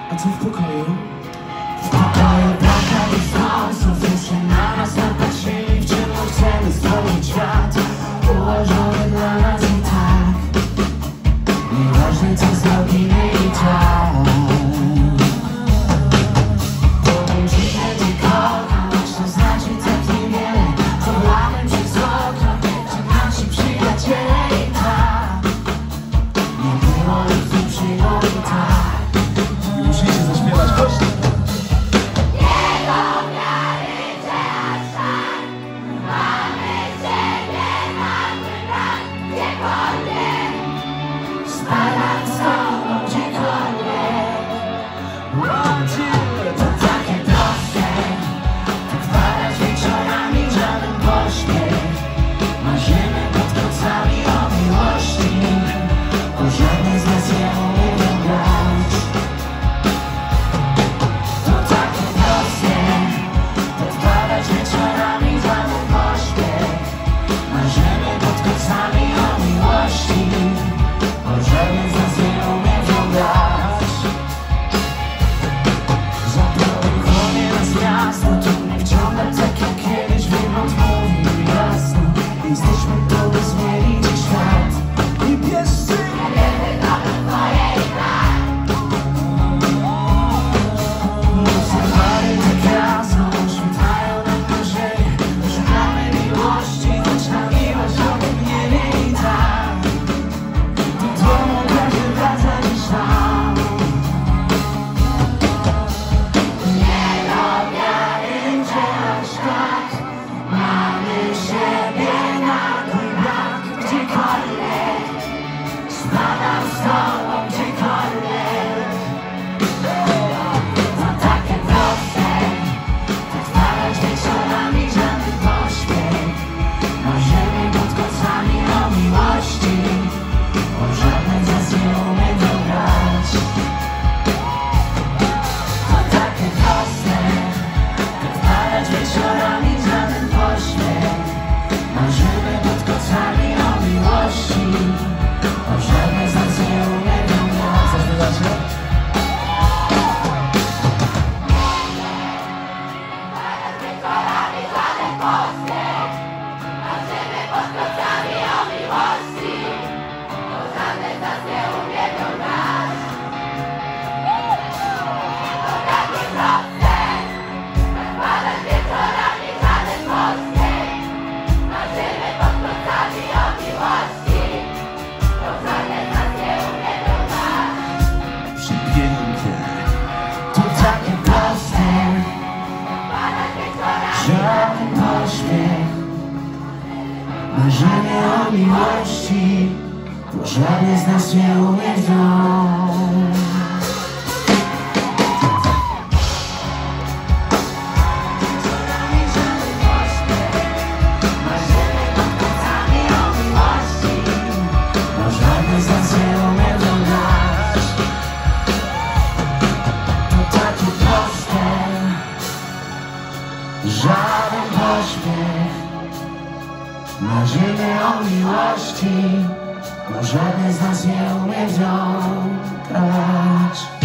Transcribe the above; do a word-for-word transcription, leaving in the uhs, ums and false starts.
A co w pokoju? W pokoju brakach i stąd znów już na nas napatrzyli, w czym chcemy stworzyć świat ułożony dla nas i tak. Nieważne co zrobimy i tak. Powiem ci, że cię kocham, choć to znaczy tak niewiele. Zabrałem przez okno, że nasi przyjaciele i tak. Nie było ich nie przygód i tak. Musicie zaśpiewać głośno. Spadam z tobą gdziekolwiek. To takie proste, tak wpadać wieczorami w żaden pośpiech. Marzymy pod kocami o miłości, bo żadnej z nas nie umie wygrać. To takie proste, tak wpadać wieczorami w żaden pośpiech. Marzymy pod kocami o miłości, bo żaden z nas nie umie wygrać. Zaprowadzi nas miasto, tu nie wciągać tak jak kiedyś. Wygląd mówił jasno, jesteśmy tu, by zmienić świat. Niebiescy! Rozerwali tak jasno, oświetlają nam marzenie. Szukamy miłości, choć na miłość obok nie wie i tak. Do domu każdy wraca dziś tam. Nie do wiary, że nasz tak. Mamy siebie nagły brak gdziekolwiek. Spadam z tobą gdziekolwiek. To takie proste, tak wpadać wieczorami w żaden pośpiech. Marzymy pod kocami o miłości, bo żaden z nas nie umie wygrać. To takie proste, tak wpadać wieczorami w żaden pośpiech. Marzymy pod kocami o miłości, bo żaden z nas nie umie wygrać. Zaśpiewacie? Przepięknie. To takie proste, żaden pośpiech. Marzenie o miłości, bo żaden z nas nie umie wziąć. Marzymy pod kocami o miłości, bo żaden z nas nie umie wygrać. To takie proste, żaden pośpiech. Marzymy o miłości, bo żaden z nas nie umie wziąć.